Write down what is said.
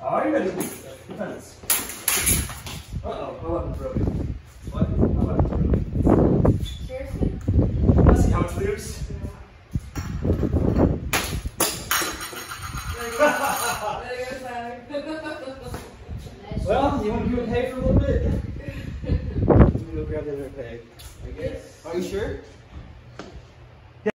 Are you ready? Defense. Uh-oh, my weapon's broken. What? My weapon's broken. Seriously? Let's see how it's loose. Well, you want to give it a peg for a little bit? I'm going to go grab the other peg. I guess. Are you sure?